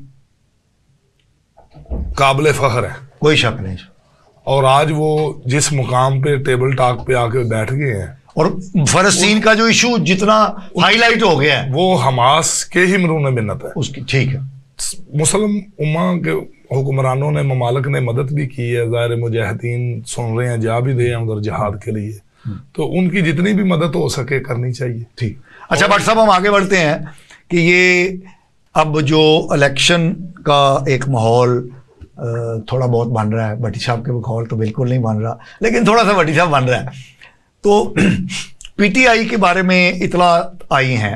काबिल फख्र है, कोई शक नहीं। और आज वो जिस मुकाम पे टेबल टॉक पे आके बैठ गए हैं, और फलस्तीन का जो इशू जितना हाईलाइट हो गया है वो हमास के ही मरून मिन्नत है उसकी। ठीक है, मुस्लिम उम्मा के हुक्मरानों ने, ममालिक ने मदद भी की है, ज़ाहिर मुजाहिदीन सुन रहे हैं, जा भी रहे हैं उधर जिहाद के लिए, तो उनकी जितनी भी मदद हो सके करनी चाहिए। ठीक। अच्छा भट्ट साहब, हम आगे बढ़ते हैं कि ये अब जो इलेक्शन का एक माहौल थोड़ा बहुत बन रहा है, भट्टी साहब के माहौल तो बिल्कुल नहीं बन रहा, लेकिन थोड़ा सा भट्टी साहब बन रहा है। तो पीटीआई के बारे में इतला आई हैं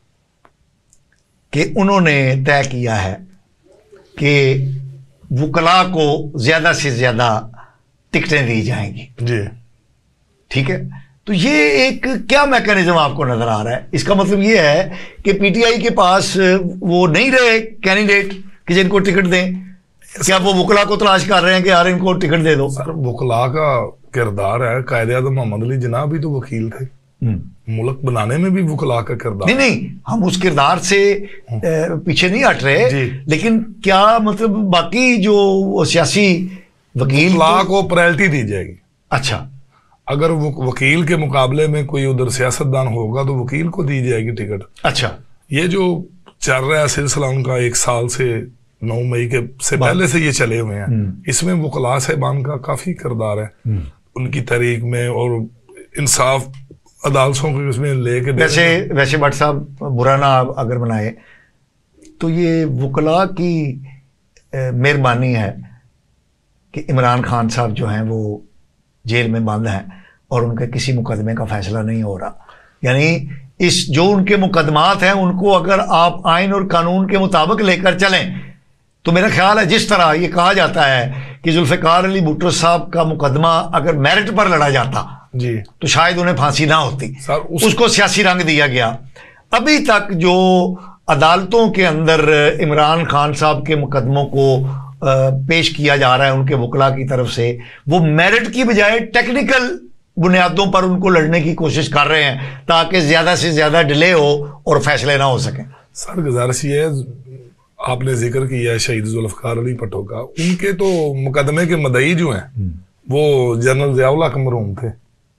कि उन्होंने तय किया है कि वकला को ज्यादा से ज्यादा टिकटें दी जाएंगी। जी ठीक है, तो ये एक क्या मैकेनिज्म आपको नजर आ रहा है? इसका मतलब ये है कि पीटीआई के पास वो नहीं रहे कैंडिडेट कि जिनको टिकट दें, क्या वो वकला को तलाश कर रहे हैं कि यार इनको टिकट दे दो? सर वकला का किरदार है, कायदे-ए-आज़म मोहम्मद अली जिन्ना भी तो वकील थे, मुल्क बनाने में भी वकला का किरदार। नहीं नहीं, हम उस किरदार से पीछे नहीं हट रहे, लेकिन क्या मतलब बाकी जो सियासी वकील को प्रायोरिटी दी जाएगी। अच्छा, अगर वो वकील के मुकाबले में कोई उधर सियासतदान होगा तो वकील को दी जाएगी टिकट। अच्छा, ये जो चल रहा है सिलसिला उनका एक साल से नौ मई के से पहले से ये चले हुए हैं, इसमें वकला साहिबान का काफी किरदार है उनकी तहरीक में और इंसाफ अदालतों को इसमें लेके। वैसे वैसे भट्ट साहब बुरा ना अगर बनाए तो ये वकला की मेहरबानी है कि इमरान खान साहब जो हैं वो जेल में बंद हैं और उनके किसी मुकदमे का फैसला नहीं हो रहा। यानी इस जो उनके मुकदमात हैं उनको अगर आप आइन और कानून के मुताबिक लेकर चलें तो मेरा ख्याल है जिस तरह ये कहा जाता है कि जुल्फ़िकार अली भुट्टो साहब का मुकदमा अगर मेरिट पर लड़ा जाता जी तो शायद उन्हें फांसी ना होती, उस... उसको सियासी रंग दिया गया। अभी तक जो अदालतों के अंदर इमरान खान साहब के मुकदमों को पेश किया जा रहा है उनके वकला की तरफ से, वो मेरिट की बजाय टेक्निकल बुनियादों पर उनको लड़ने की कोशिश कर रहे हैं ताकि ज्यादा से ज्यादा डिले हो और फैसले ना हो सकें। सर गुजारिश ये है, आपने जिक्र किया है शहीद जुल्फ़िकार अली भुट्टो का, उनके तो मुकदमे के मदई जो हैं वो जनरल ज़िया उल हक मरहूम थे,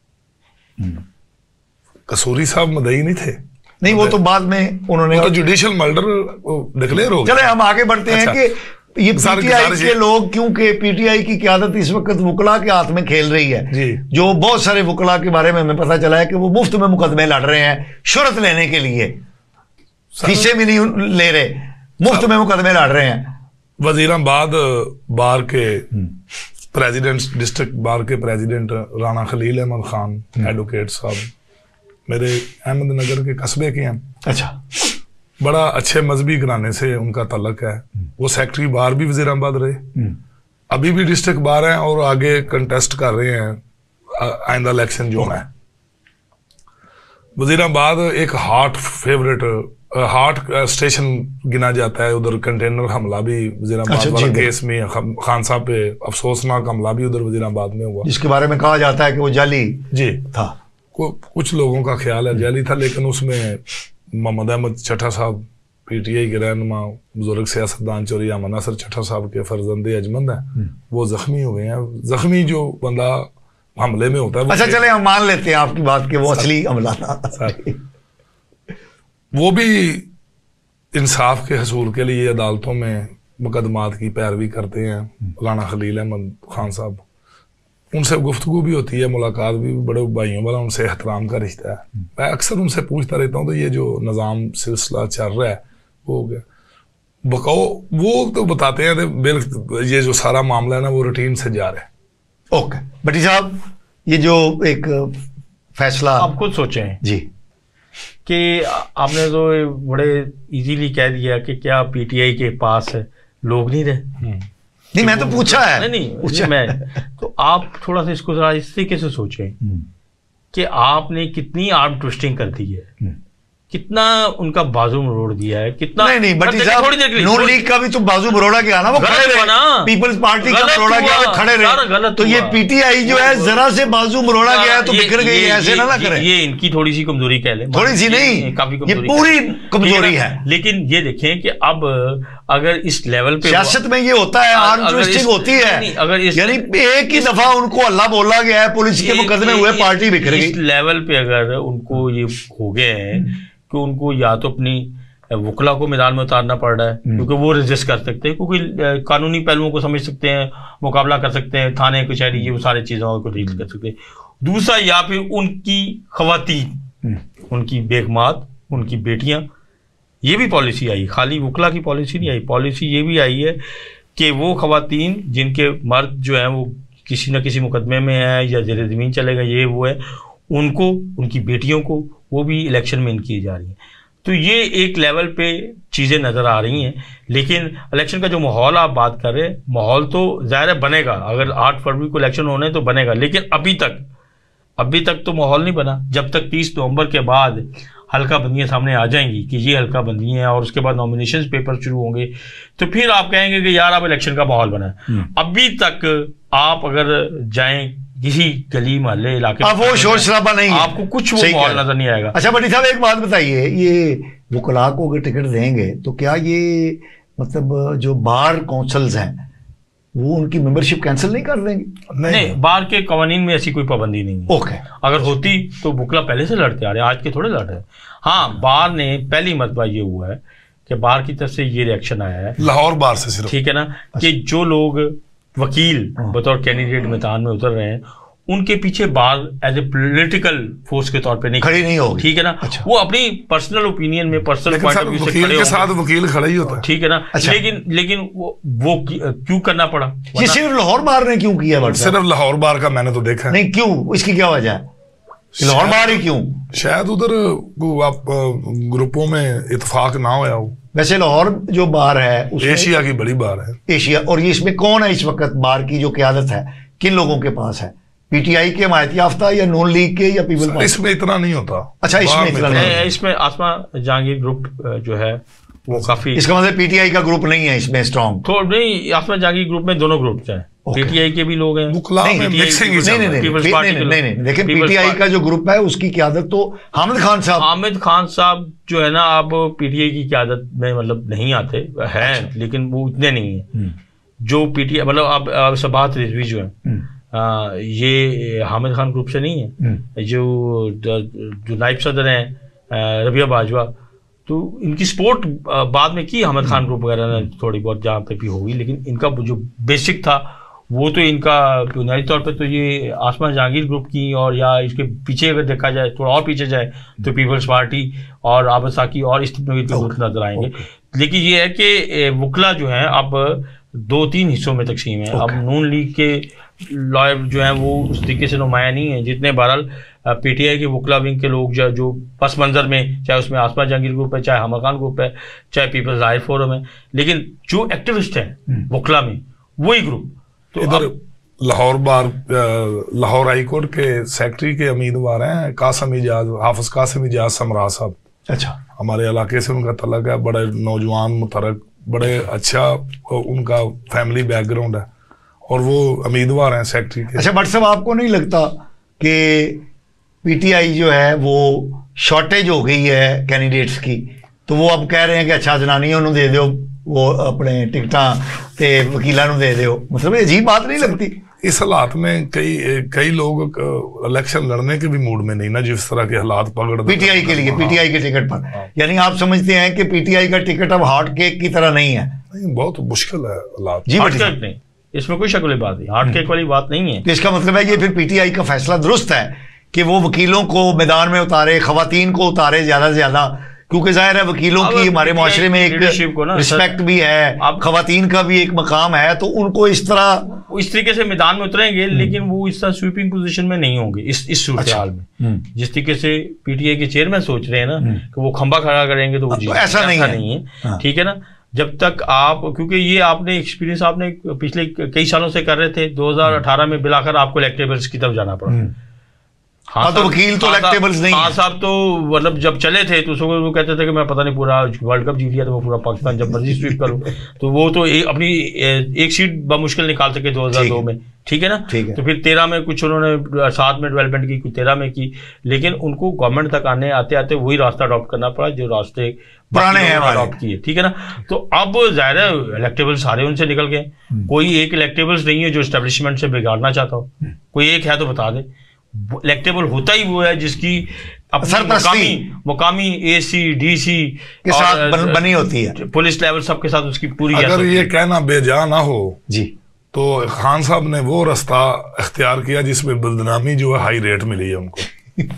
कसूरी साहब मदई नहीं थे। नहीं, वो तो बाद में उन्होंने तो जुडिशियल मर्डर डिक्लेयर हो गया। चले हम आगे बढ़ते हैं कि ये पीटीआई के लोग, क्योंकि पीटीआई की क़यादत इस वक्त वकला के हाथ में खेल रही है जी। जो बहुत सारे वकला के बारे में हमें पता चला है कि वो मुफ्त में मुकदमे लड़ रहे हैं शोहरत लेने के लिए, फीसें भी नहीं ले रहे, मुफ्त में मुकदमे लड़ रहे हैं। वजीराबाद बार के प्रेसिडेंट, डिस्ट्रिक्ट बार के प्रेसिडेंट राणा खलील अहमद खान एडवोकेट साहब मेरे अहमदनगर के कस्बे के हैं। अच्छा, बड़ा अच्छे मजहबी घराने से उनका तल्लक है, वो सेक्रेटरी बार भी वजीराबाद रहे, अभी भी डिस्ट्रिक्ट बार हैं और आगे कंटेस्ट कर रहे हैं आइंदा इलेक्शन जो है। वजीराबाद एक हॉट फेवरेट हॉट स्टेशन गिना जाता है, उधर कंटेनर हमला भी वजीराबाद अच्छा, वाला केस में खान साहब पे अफसोसनाक हमला भी उधर वजीराबाद में हुआ, जिसके बारे में कहा जाता है कि वो जाली जी था। कुछ लोगों का ख्याल है जाली था, लेकिन उसमें मोहम्मद अहमद चट्टा साहब पीटीआई के रहनुमा बुजुर्ग सियासतदान चौरिया मनासर चट्टा साहब के फर्जंदे अजमंद हैं, वो जख्मी हुए हैं। जख्मी जो बंदा हमले में होता है, अच्छा चले हम मान लेते हैं आपकी बात कि वो असली हमला था। वो भी इंसाफ के हसूल के लिए अदालतों में मुकदमात की पैरवी करते हैं। राना खलील अहमद खान साहब, उनसे गुफ्तगू भी होती है, मुलाकात भी, बड़े भाइयों वाला उनसे एहतराम का रिश्ता है। मैं अक्सर उनसे पूछता रहता हूँ तो ये जो निज़ाम सिलसिला चल रहा है वो हो गया बकाओ, वो तो बताते हैं तो ये जो सारा मामला है ना वो रूटीन से जा रहा है। ओके भट्टी साहब, ये जो एक फैसला आप खुद सोचें जी कि आपने तो बड़े इजीली कह दिया कि क्या पीटीआई के पास लोग नहीं रहे। नहीं, मैं तो पूछा है। नहीं नहीं पूछा मैं तो आप थोड़ा सा इसको जरा इस तरीके से सोचें कि आपने कितनी आर्म ट्विस्टिंग कर दी है, कितना उनका बाजू मरोड़ दिया है, कितना नहीं नहीं भट्टी साहब, नून लीग का भी तो बाजू मरोड़ा गया ना, वो खड़े रहे ना, पीपल्स पार्टी का मरोड़ा गया, खड़े रहे, तो ये पीटीआई जो है जरा से बाजू मरोड़ा गया तो बिखर गई, ऐसे ना ना करें। ये इनकी थोड़ी सी कमजोरी कह लें, थोड़ी सी नहीं, काफी ये पूरी कमजोरी है। लेकिन ये देखें कि अब अगर इस लेवल पे सियासत में ये होता है, आर्म ट्विस्टिंग होती है, अगर यानी एक ही दफा उनको हल्ला बोला गया है, पुलिस के मुकदमे हुए, पार्टी बिखर गई। इस लेवल पे अगर उनको ये हो गए हैं कि उनको या तो अपनी वकला को मैदान में उतारना पड़ रहा है क्योंकि वो रेजिस्ट कर सकते हैं, क्योंकि कानूनी पहलुओं को समझ सकते हैं, मुकाबला कर सकते हैं, थाने कचहरी ये वो सारी चीज़ों को डील कर सकते हैं। दूसरा, या फिर उनकी खवातीन, उनकी बेगमात, उनकी बेटियां, ये भी पॉलिसी आई, खाली वकला की पॉलिसी नहीं आई, पॉलिसी ये भी आई है कि वो खवातीन जिनके मर्द जो है वो किसी न किसी मुकदमे में है या जेर ज़मीन चलेगा, ये वो है, उनको, उनकी बेटियों को वो भी इलेक्शन में इन की जा रही है। तो ये एक लेवल पे चीज़ें नज़र आ रही हैं। लेकिन इलेक्शन का जो माहौल आप बात कर रहे हैं, माहौल तो ज़ाहिर है बनेगा, अगर आठ फरवरी को इलेक्शन होने तो बनेगा, लेकिन अभी तक अभी तक तो माहौल नहीं बना। जब तक तीस नवंबर के बाद हल्का बंदियाँ सामने आ जाएंगी कि ये हल्का बंदी हैं और उसके बाद नॉमिनेशन पेपर शुरू होंगे, तो फिर आप कहेंगे कि यार अब इलेक्शन का माहौल बना है। अभी तक आप अगर जाएं किसी गली मोहल्ले इलाके, अब वो शोर शराबा नहीं है, आपको कुछ वो माहौल नजर नहीं आएगा। अच्छा भट्टी साहब, एक बात बताइए, ये वकला को अगर टिकट देंगे तो क्या ये मतलब जो बार काउंसिल्स हैं वो उनकी मेंबरशिप कैंसिल नहीं कर देंगे? नहीं, नहीं, बार के कवानीन में ऐसी कोई पाबंदी नहीं है। ओके, अगर होती तो वकला पहले से लड़ते आ रहे हैं, आज के थोड़े लड़ रहे हैं। हाँ, बार ने पहली मरतबा ये हुआ है कि बार की तरफ से ये रिएक्शन आया है, लाहौर बार से सिर्फ, ठीक है ना, कि जो लोग वकील बतौर कैंडिडेट मैदान में उतर रहे हैं उनके पीछे bar as a political force के तौर पे नहीं खड़ी नहीं होगी, ठीक है ना। अच्छा। वो अपनी पर्सनल ओपिनियन में, पर्सनल पॉइंट ऑफ व्यू से खड़े के साथ वकील खड़ा ही होता है, ठीक है ना। अच्छा। लेकिन लेकिन वो वो क्यों करना पड़ा? ये सिर्फ लाहौर बार ने क्यों किया? सिर्फ लाहौर बार का मैंने तो देखा नहीं, क्यों, इसकी क्या वजह है? लाहौर बार ही क्यों? शायद उधर आप ग्रुपों में इत्तेफाक ना होया हो। वैसे लाहौर जो बार है एशिया की बड़ी बार है, एशिया। और ये इसमें कौन है इस वक्त बार की जो क़यादत है, किन लोगों के पास है? पीटीआई के हिमायत याफ्ता या नून लीग के या पीपल्स पार्टी? इसमें इतना नहीं होता। अच्छा, इसमें इतना नहीं है। इसमें आसमा जहांगीर ग्रुप जो है वो काफी, इसका मतलब पीटीआई का ग्रुप नहीं है इसमें स्ट्रॉन्ग? तो नहीं, आसमा जहांगीर ग्रुप में दोनों ग्रुप हैं, पीटीआई के भी लोग हैं, लेकिन पीटीआई का जो ग्रुप है उसकी क़यादत तो हामिद खान साहब हामिद खान साहब जो है ना, आप पीटीआई की क़यादत में मतलब नहीं आते हैं। अच्छा। लेकिन वो इतने नहीं है जो पीटीआई, मतलब अब सबात रिजवी जो है आ, ये हामिद खान ग्रुप से नहीं है। जो जो नायब सदर हैं रबिया बाजवा, तो इनकी सपोर्ट बाद में की हामिद खान ग्रुप वगैरह ने थोड़ी बहुत जहाँ पे भी होगी, लेकिन इनका जो बेसिक था वो तो इनका बुनियादी तौर पे तो ये आसमा जहांगीर ग्रुप की, और या इसके पीछे अगर देखा जाए, थोड़ा और पीछे जाए तो पीपल्स पार्टी और आबद साकी और इस नवीद के ग्रुप नजर आएंगे। लेकिन ये है कि वकला जो है अब दो तीन हिस्सों में तकसीम है। अब नून लीग के लॉयर जो हैं वो उस तरीके से नुमाया नहीं है जितने बहरहाल पीटीआई के वकला विंग के लोग जो जो पस मंजर में, चाहे उसमें आसमा जहांगीर ग्रुप है, चाहे हामिद खान ग्रुप है, चाहे पीपल्स राइट फोरम है, लेकिन जो एक्टिविस्ट हैं वकला में वही ग्रुप। तो इधर Lahore bar, Lahore high court के सेक्रेटरी के उम्मीदवार हैं कासिम इजाज, हाफिज कासिम इजाज समरा साहब। अच्छा, हमारे इलाके से उनका तलक है, बड़े नौजवान मुतरक, बड़े अच्छा उनका फैमिली बैकग्राउंड है और वो उम्मीदवार हैं सेक्रेटरी के। अच्छा भट्ट साहब, आपको नहीं लगता कि पीटीआई जो है वो शॉर्टेज हो गई है कैंडिडेट्स की, तो वो अब कह रहे हैं कि अच्छा जनानियों को दे दो वो अपने टिकटां ते वकीलों को दे दो? मतलब अजीब बात नहीं लगती? इस हालात में कई कई लोग इलेक्शन लड़ने के भी मूड में नहीं ना, जिस तरह के हालात पकड़ पीटीआई के लिए, पीटीआई के टिकट पर। यानी आप समझते हैं कि पीटीआई का टिकट अब हॉट केक की तरह नहीं है? नहीं, बहुत मुश्किल है हालात। जी हॉट केक नहीं, इसमें कोई शक वाली बात नहीं, हॉट केक वाली बात नहीं है। तो इसका मतलब है ये फिर पीटीआई का फैसला दुरुस्त है कि वो वकीलों को मैदान में उतारे, खवातीन को उतारे ज्यादा से ज्यादा, क्योंकि जाहिर है वकीलों की हमारे माशरे में एक रिस्पेक्ट भी है, खवातीन का भी एक मकाम है, तो उनको इस तरह इस तरीके से मैदान में उतरेंगे, लेकिन वो इस तरह स्वीपिंग पोजीशन में नहीं होंगे इस इस सूरत हाल में। जिस तरीके से पीटीआई के चेयरमैन सोच रहे हैं ना कि वो खंबा खड़ा करेंगे तो वो जीत, ऐसा नहीं है, ठीक है ना। जब तक आप, क्योंकि ये आपने एक्सपीरियंस आपने पिछले कई सालों से कर रहे थे, दो हज़ार अठारह में बिलाकर आपको इलेक्टेबल्स की तरफ जाना पड़ा। हाँ, तो वकील तो इलेक्टेबल्स नहीं है। हाँ साहब, तो मतलब जब चले थे तो उसको वो कहते थे कि मैं पता नहीं पूरा वर्ल्ड कप जीत लिया, तो वो पूरा पाकिस्तान जब मर्जी स्वीप करूं, तो वो तो ए, अपनी ए, एक सीट बमुश्किल निकाल सके दो हज़ार दो में, ठीक है ना। तो फिर तेरह में कुछ उन्होंने साथ में डेवलपमेंट की, कुछ तेरह में की, लेकिन उनको गवर्नमेंट तक आने आते आते वही रास्ता अडॉप्ट करना पड़ा जो रास्ते पुराने हैं अडॉप्ट किए, ठीक है ना। तो अब जाहिर है इलेक्टेबल्स सारे उनसे निकल गए, कोई एक इलेक्टेबल्स नहीं है जो एस्टेब्लिशमेंट से बिगाड़ना चाहता हो, कोई एक है तो बता दे। इलेक्टेबल होता ही वो है जिसकी मुकामी मुकामी एसी डीसी के साथ बन, बनी होती है, पुलिस लेवल सबके साथ उसकी पूरी। अगर ये कहना बेजा ना हो जी, तो खान साहब ने वो रास्ता इख्तियार किया जिसमें बदनामी जो है हाई रेट मिली है उनको।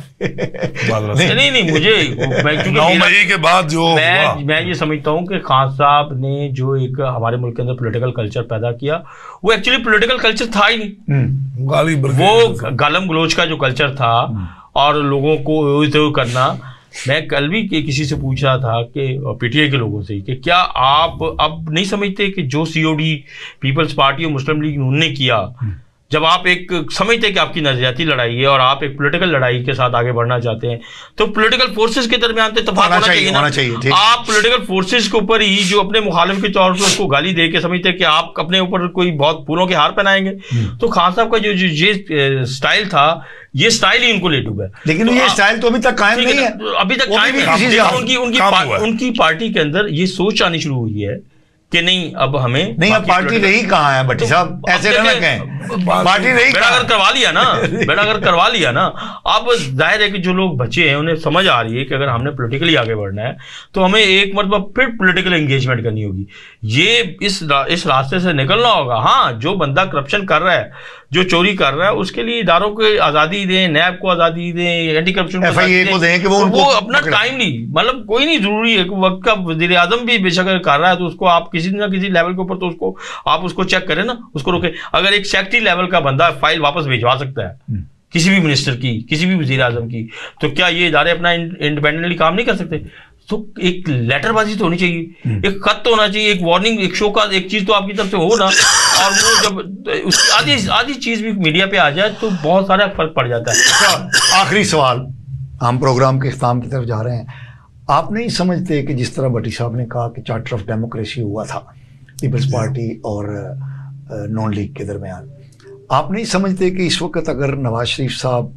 नहीं नहीं नहीं मुझे नौ मई के बाद जो मैं मैं ये समझता हूँ कि खान साहब ने जो एक हमारे मुल्क के अंदर पॉलिटिकल कल्चर पैदा किया, वो एक्चुअली पॉलिटिकल कल्चर था ही नहीं, गाली वो गालम गलोच का जो कल्चर था और लोगों को करना। मैं कल भी किसी से पूछ रहा था कि पीटीआई के लोगों से कि क्या आप अब नहीं समझते कि जो सीओडी पीपल्स पार्टी और मुस्लिम लीग उन्होंने किया, जब आप एक समझते कि आपकी नजरियाती लड़ाई है और आप एक पॉलिटिकल लड़ाई के साथ आगे बढ़ना चाहते हैं, तो पॉलिटिकल फोर्सेस के दरमियान तो इत्तेफाक होना चाहिए ना। चाहिए, आप पॉलिटिकल फोर्सेस के ऊपर ही जो अपने मुखालिफ के तौर पर उसको गाली दे के समझते हैं कि आप अपने ऊपर कोई बहुत फूलों के हार पहनाएंगे। तो खान साहब का जो ये स्टाइल था, ये स्टाइल ही उनको ले डूबा है। लेकिन तो ये स्टाइल तो अभी तक कायम नहीं है, अभी तक कायम नहीं। उनकी उनकी उनकी पार्टी के अंदर ये सोच आनी शुरू हुई है कि नहीं अब हमें नहीं, अब पार्टी रही कहाँ है भट्टी साहब, ऐसे ना कहें, पार्टी रही बेड़ा अगर करवा लिया ना बेड़ा अगर करवा लिया ना अब जाहिर है कि जो लोग बचे हैं उन्हें समझ आ रही है कि अगर हमने पॉलिटिकली आगे बढ़ना है तो हमें एक मरतबा फिर पॉलिटिकल एंगेजमेंट करनी होगी, ये इस इस रास्ते से निकलना होगा। हाँ, जो बंदा करप्शन कर रहा है, जो चोरी कर रहा है, उसके लिए इदारों को आज़ादी दें, नैब को आज़ादी दें, anti corruption F I A को दें कि वो वो अपना टाइम नहीं, मतलब कोई नहीं जरूरी है वक्त का वज़ीर आज़म भी बेशक कर रहा है तो उसको आप किसी ना किसी लेवल के ऊपर तो उसको आप उसको चेक करें ना, उसको रोके। अगर एक सेक्रेटरी लेवल का बंदा फाइल वापस भिजवा सकता है किसी भी मिनिस्टर की, किसी भी वज़ीर आज़म की, तो क्या ये इदारे अपना इंडिपेंडेंटली काम नहीं कर सकते? तो एक लेटरबाजी तो होनी चाहिए, एक खत तो होना चाहिए, एक वार्निंग, एक शो का एक चीज तो आपकी तरफ से हो ना। और वो जब उसकी आधी आधी चीज भी मीडिया पे आ जाए तो बहुत सारा फर्क पड़ जाता है। आखिरी सवाल, हम प्रोग्राम के इख्तिताम की तरफ जा रहे हैं। आप नहीं समझते कि जिस तरह भट्टी साहब ने कहा कि चार्टर ऑफ डेमोक्रेसी हुआ था पीपल्स पार्टी और नॉन लीग के दरमियान, आप नहीं समझते कि इस वक्त अगर नवाज शरीफ साहब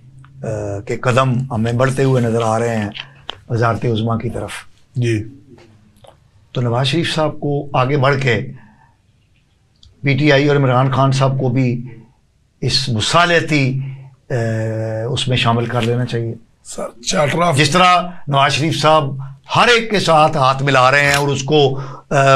के कदम हमें बढ़ते हुए नजर आ रहे हैं वज़ारत उज़्मा की तरफ जी, तो नवाज शरीफ साहब को आगे बढ़ के पीटीआई और इमरान खान साहब को भी इस मुसालती उसमें शामिल कर लेना चाहिए सर। चार्टर ऑफ, जिस तरह नवाज शरीफ साहब हर एक के साथ हाथ मिला रहे हैं और उसको आ,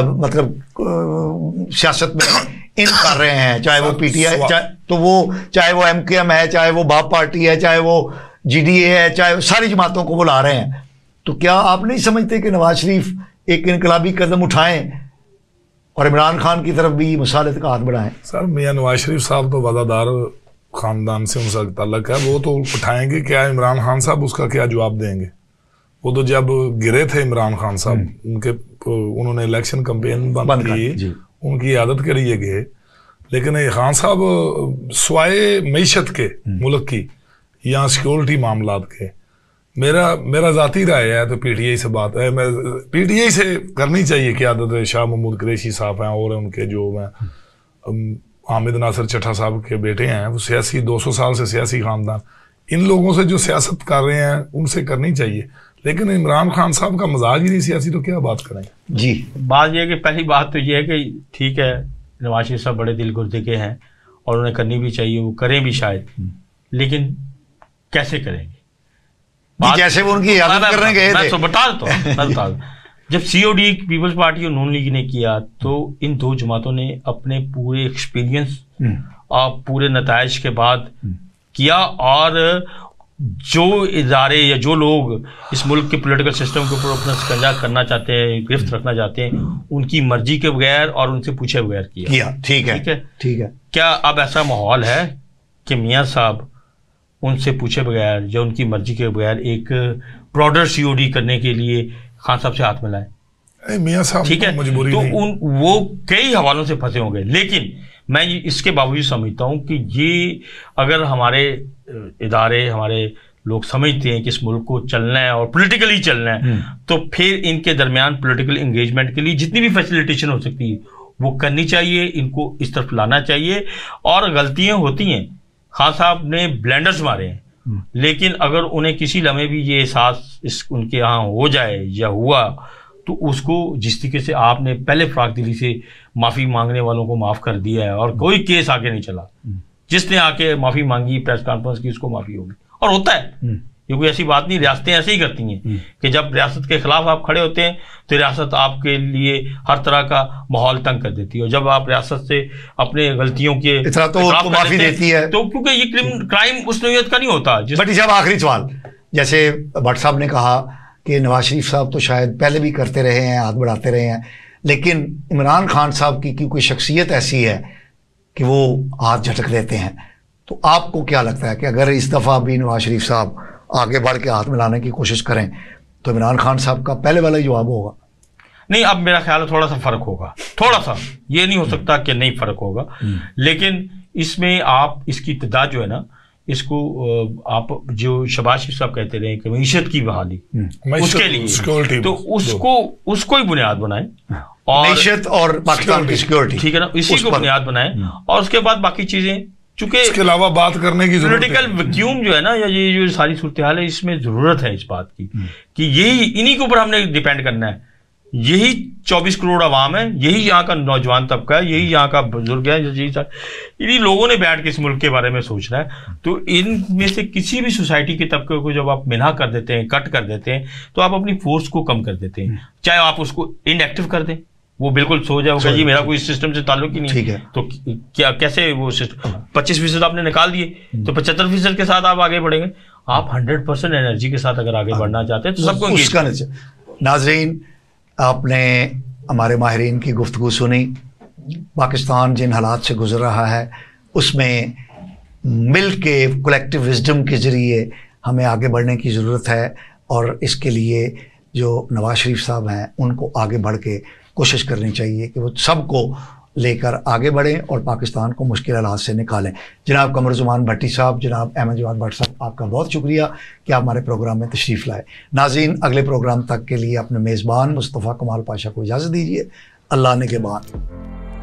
मतलब सियासत में इन कर रहे हैं, चाहे वो पीटीआई तो वो चाहे वो एम के एम है, चाहे वो बाप पार्टी है, चाहे वो जी डी ए है, चाहे सारी जमातों को बुला रहे हैं। तो क्या आप नहीं समझते कि नवाज शरीफ एक इनकलाबी कदम उठाएं और इमरान खान की तरफ भी मुसालत का हाथ बढ़ाएं? सर, मियां नवाज शरीफ साहब तो वफादार खानदान से उनका ताल्लुक है, वो तो उठाएंगे। क्या इमरान खान साहब उसका क्या जवाब देंगे? वो तो जब गिरे थे इमरान खान साहब, उनके उन्होंने इलेक्शन कैंपेन बंद की, उनकी आदत के लिए गए, लेकिन खान साहब स्वाए मईशत के मुल्क की या सिक्योरिटी मामलात के, मेरा मेरा ज़ाती राय है तो पीटीआई से बात है, मैं पीटीआई से करनी चाहिए क़यादत शाह महमूद कुरैशी साहब हैं और उनके जो मैं हामिद नासिर चट्टा साहब के बेटे हैं, वो सियासी दो सौ साल से सियासी ख़ानदान, इन लोगों से जो सियासत कर रहे हैं उनसे करनी चाहिए। लेकिन इमरान खान साहब का मजाक ही नहीं सियासी, तो क्या बात करें? जी, बात यह है कि पहली बात तो यह है कि ठीक है नवाज शरीफ साहब बड़े दिल गुर्दे के हैं और उन्हें करनी भी चाहिए, वो करें भी शायद, लेकिन कैसे करेंगे? जैसे वो उनकी याद करने गए थे। मैं बता देता हूँ, मैं बता दूँ। जब सीओडी पीपल्स पार्टी और नून लीग ने किया तो इन दो जमातों ने अपने पूरे एक्सपीरियंस और पूरे नताइज के बाद किया, और जो इदारे या जो लोग इस मुल्क के पॉलिटिकल सिस्टम के ऊपर अपना शिकंजा करना चाहते हैं, गिरफ्त रखना चाहते हैं, उनकी मर्जी के बगैर और उनसे पूछे बगैर किया किया ठीक है, ठीक है, ठीक है। क्या अब ऐसा माहौल है कि मियाँ साहब उनसे पूछे बगैर या उनकी मर्जी के बगैर एक ब्रॉडर सीओडी करने के लिए खान साहब से हाथ मिलाएं? मियाँ साहब ठीक है, मजबूरी तो नहीं। उन वो कई हवालों से फंसे होंगे, लेकिन मैं इसके बावजूद समझता हूं कि ये अगर हमारे इदारे, हमारे लोग समझते हैं कि इस मुल्क को चलना है और पॉलिटिकली चलना है, तो फिर इनके दरमियान पॉलिटिकल एंगेजमेंट के लिए जितनी भी फैसिलिटेशन हो सकती है वो करनी चाहिए, इनको इस तरफ लाना चाहिए। और गलतियां होती हैं, खान साहब ने ब्लेंडर्स मारे हैं, लेकिन अगर उन्हें किसी लम्हे भी ये एहसास इस उनके यहाँ हो जाए या हुआ, तो उसको जिस तरीके से आपने पहले फ्राक दिली से माफ़ी मांगने वालों को माफ़ कर दिया है और कोई केस आगे नहीं चला, जिसने आके माफ़ी मांगी, प्रेस कॉन्फ्रेंस की, उसको माफ़ी होगी। और होता है, ये कोई ऐसी बात नहीं, रियासतें ऐसे ही करती हैं कि जब रियासत के खिलाफ आप खड़े होते हैं तो रियासत आपके लिए हर तरह का माहौल तंग कर देती है, और जब आप रियासत से अपने गलतियों के इतना तो उसको माफ़ी देती है, तो क्योंकि ये क्राइम उस नौयत का नहीं होता। बट जब आखिरी सवाल, जैसे भट्ट साहब ने कहा कि नवाज शरीफ साहब तो शायद पहले भी करते रहे हैं, हाथ बढ़ाते रहे हैं, लेकिन इमरान खान साहब की क्योंकि शख्सियत ऐसी है कि वो हाथ झटक देते हैं, तो आपको क्या लगता है कि अगर इस दफ़ा भी नवाज शरीफ साहब आगे बढ़ के हाथ मिलाने की कोशिश करें तो इमरान खान साहब का पहले वाला ही जवाब होगा? नहीं, अब मेरा ख्याल है थोड़ा सा फ़र्क होगा, थोड़ा सा, ये नहीं हो सकता कि नहीं फ़र्क होगा, लेकिन इसमें आप इसकी तादाद जो है ना, इसको आप जो शहबाज शरीफ साहब कहते रहे कि मईशत की बहाली, उसके लिए तो उसको उसको ही बुनियाद बनाएं, और मईशत और पाकिस्तान की सिक्योरिटी, ठीक है ना, इसी को बुनियाद बनाएं, और उसके बाद बाकी चीजें, चूंकि इसके अलावा बात करने की पॉलिटिकल वैक्यूम जो है ना, या ये जो सारी सूरत हाल है, इसमें जरूरत है इस बात की कि यही इन्हीं के ऊपर हमने डिपेंड करना है। यही चौबीस करोड़ आवाम है, यही यहाँ का नौजवान तबका है, यही यहाँ का बुजुर्ग है, यही इन्हीं लोगों ने बैठ के इस मुल्क के बारे में सोचना है। तो इनमें से किसी भी सोसाइटी के तबके को जब आप मिना कर देते हैं, कट कर देते हैं, तो आप अपनी फोर्स को कम कर देते हैं। चाहे आप उसको इनएक्टिव कर दें, वो बिल्कुल सो जाएगा जी मेरा कोई सिस्टम से ताल्लुक ही नहीं, ठीक है, तो क्या कैसे वो सिस्टम पच्चीस फीसद आपने निकाल दिए तो पचहत्तर फीसद के साथ आप आगे बढ़ेंगे। आप हंड्रेड परसेंट एनर्जी के साथ अगर आगे बढ़ना चाहते हैं तो सबको उसका नाज़रीन, आपने हमारे माहिरीन की गुफ्तगू सुनी। पाकिस्तान जिन हालात से गुजर रहा है उसमें मिल के कलेक्टिव विजडम के ज़रिए हमें आगे बढ़ने की ज़रूरत है, और इसके लिए जो नवाज शरीफ साहब हैं उनको आगे बढ़ के कोशिश करनी चाहिए कि वो सबको लेकर आगे बढ़ें और पाकिस्तान को मुश्किल हालात से निकालें। जनाब कमरुज़्ज़मान भट्टी साहब, जनाब अहमद जवाद भट्ट साहब, आपका बहुत शुक्रिया कि आप हमारे प्रोग्राम में तशरीफ़ लाए। नाज़रीन, अगले प्रोग्राम तक के लिए अपने मेज़बान मुस्तफ़ा कमाल पाशा को इजाज़त दीजिए। अल्लाह ने के बाद।